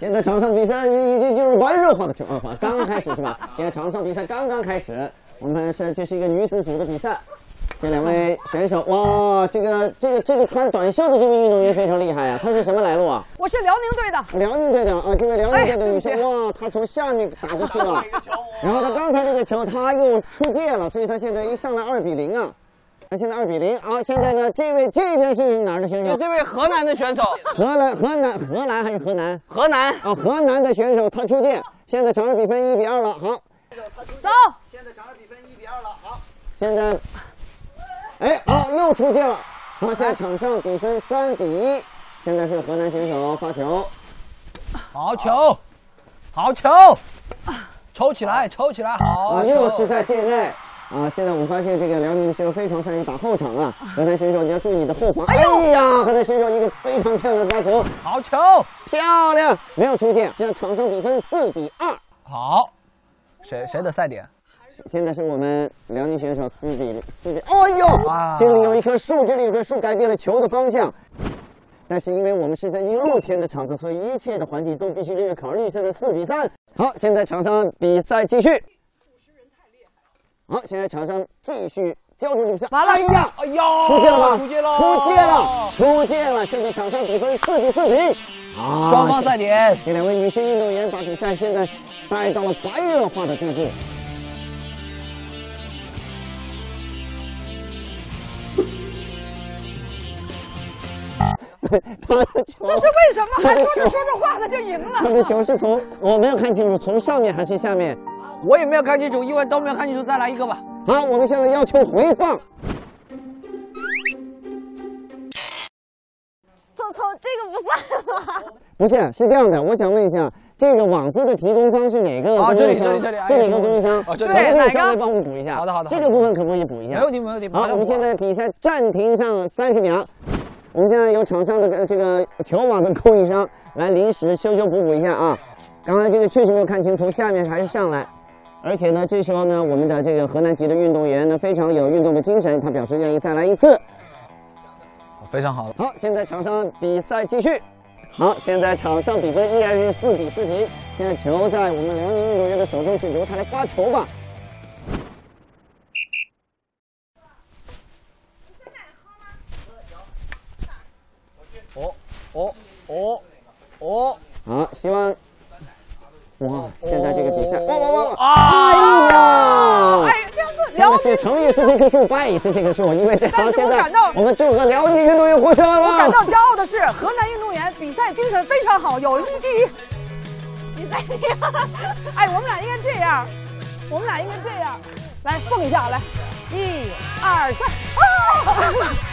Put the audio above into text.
现在场上比赛已经进入白热化的刚刚开始是吧？现在场上比赛刚刚开始，这是一个女子组的比赛。这两位选手，哇，这个穿短袖的这位运动员非常厉害啊！她是什么来路啊？ 我是辽宁队的。 辽宁队的啊，这位辽宁队的女生，哇，她从下面打过去了，然后她刚才这个球她又出界了，所以她现在一上来2比0啊。那现在2比0啊！现在呢，这边是哪儿的选手？ 这位河南的选手。 荷兰还是河南？ 河南啊，河南的选手他出界，现在场上比分1比2了。好， 走。 现在场上比分1比2了。好，现在，又出界了。好，现在场上比分3比1。现在是河南选手发球。 好球，好球，抽起来，好。 啊，又是在界内。啊，现在我们发现这个辽宁的选手非常善于打后场啊。河南选手，你要注意你的后防。哎呀，河南选手一个非常漂亮的发球， 好球， 漂亮，没有出界。现在场上比分4比2。 好，谁的赛点？ 现在是我们辽宁选手4比。哎呦，这里有一棵树，改变了球的方向。但是因为我们是在露天的场子，所以一切的环境都必须列入考虑。现在4比3。好，现在场上比赛继续。好，现在场上继续交出比赛。 完了！ 哎呀，出界了吗？出界了！现在场上比分4比4平。 双方赛点。 这两位女性运动员把比赛现在带到了白热化的地步。他的球， 这是为什么？还说着话他就赢了。 他的球是我没有看清楚，从上面还是下面？ 我也没有看清楚，因为都没有看清楚，再来一个吧。 好，我们现在要求回放。 从这个不算吗？ 不是，是这样的，我想问一下，这个网子的提供方是哪个供应商？ 这里是哪个供应商？ 这里。 可不可以稍微帮我们补一下？ 好的。 这个部分可不可以补一下？ 没问题。 好，我们现在比赛暂停上30秒。我们现在由场上的这个球网的供应商来临时修补一下啊。刚才这个确实没有看清，从下面还是上来。而且呢，这时候呢，我们的这个河南籍的运动员呢，非常有运动的精神，他表示愿意再来一次。 非常好。 好，现在场上比赛继续。好，现在场上比分依然是4比4平。现在球在我们辽宁运动员的手中，就由他来发球吧。好，希望。哇！现在这个比赛，哇！哎呀！真的是成也是这棵树，败也是这棵树，因为这行现在我们祝贺辽宁运动员获胜了。 我感到骄傲的是，河南运动员比赛精神非常好，友谊第一。比赛第一。哎，我们俩应该这样，来蹦一下，来，1、2、3，啊！